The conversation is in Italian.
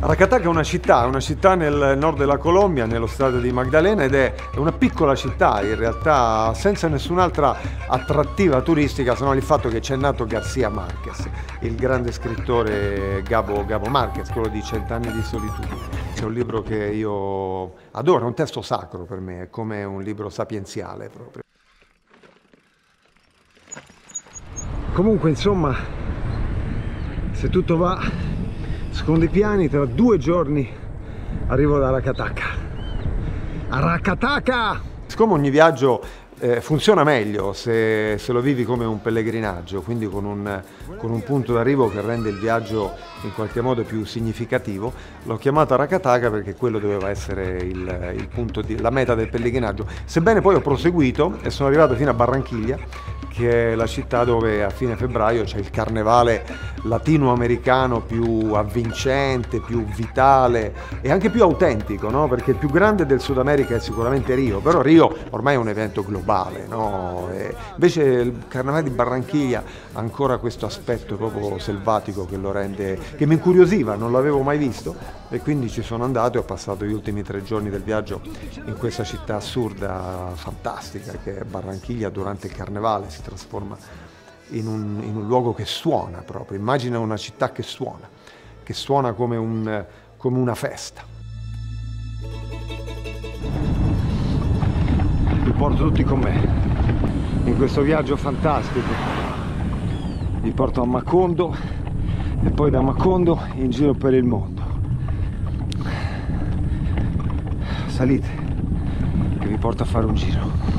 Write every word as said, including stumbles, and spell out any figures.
Aracataca è una città, una città nel nord della Colombia, nello stato di Magdalena, ed è una piccola città in realtà senza nessun'altra attrattiva turistica, se non il fatto che c'è nato García Márquez, il grande scrittore Gabo, Gabo Márquez, quello di Cent'anni di solitudine. È un libro che io adoro, è un testo sacro per me, è come un libro sapienziale proprio. Comunque, insomma, se tutto va secondo i piani, tra due giorni arrivo da Aracataca. Aracataca! Siccome ogni viaggio eh, funziona meglio se, se lo vivi come un pellegrinaggio, quindi con un, con un punto d'arrivo che rende il viaggio in qualche modo più significativo, l'ho chiamato Aracataca perché quello doveva essere il, il punto di, la meta del pellegrinaggio. Sebbene poi ho proseguito e sono arrivato fino a Barranquilla, che è la città dove a fine febbraio c'è il carnevale latinoamericano più avvincente, più vitale e anche più autentico, no? Perché il più grande del Sud America è sicuramente Rio, però Rio ormai è un evento globale, no? E invece il carnevale di Barranquilla ha ancora questo aspetto proprio selvatico che lo rende, che mi incuriosiva, non l'avevo mai visto, e quindi ci sono andato e ho passato gli ultimi tre giorni del viaggio in questa città assurda, fantastica, che è Barranquilla. Durante il carnevale si trasforma in un, in un luogo che suona proprio. Immagina una città che suona, che suona come, un, come una festa. Vi porto tutti con me in questo viaggio fantastico. Vi porto a Macondo e poi da Macondo in giro per il mondo. Salite, che vi porto a fare un giro.